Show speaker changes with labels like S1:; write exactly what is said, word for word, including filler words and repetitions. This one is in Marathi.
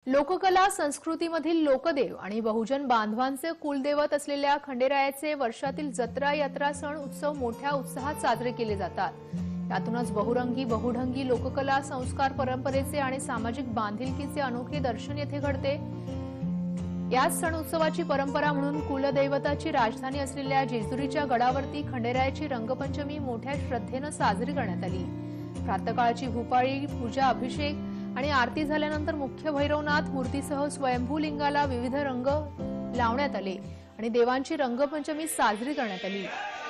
S1: लोककला संस्कृतीमधील लोकदेव आणि बहुजन बांधवांचे कुलदैवत असलेल्या खंडेरायाचे वर्षातील जत्रा यात्रा सण उत्सव मोठ्या उत्साहात साजरे केले जातात। यातूनच बहुरंगी बहुढंगी लोककला संस्कार परंपरेचे आणि सामाजिक बांधिलकीचे अनोखे दर्शन येथे घडते। याच सण उत्सवाची परंपरा म्हणून कुलदैवताची राजधानी असलेल्या जेजुरीच्या गडावरती खंडेरायाची रंगपंचमी मोठ्या श्रद्धेने साजरी करण्यात आली। प्रातःकाळची भूपाळी पूजा अभिषेक आणि आरती झाल्यानंतर मुख्य भैरवनाथ मूर्तीसह स्वयंभू लिंगाला विविध रंग लावण्यात आले आणि देवांची रंगपंचमी साजरी करण्यात आली।